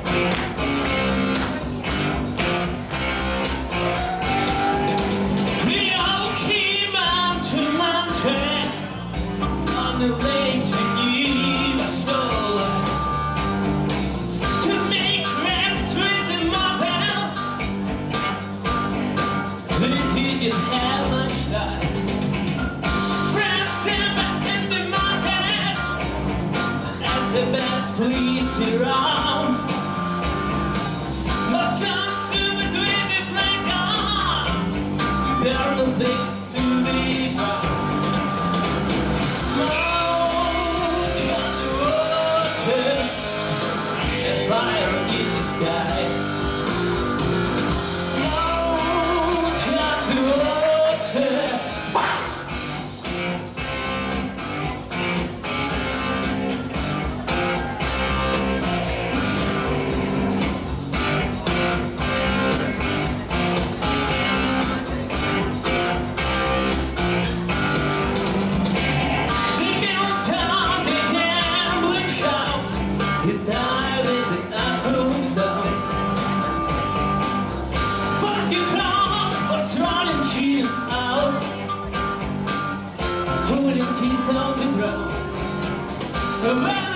We all came out to Montreal on the lake Geneva shore to make friends with the mobile. They didn't have much time. Friends and the markets, that's the best place around. But some stupid with the flag on, there are no things to be found. Smoke on the water and fire in the sky. Smoke on the water. You die with the Afro sound. Fuck your clowns, what's running you out? Putting kids on the ground.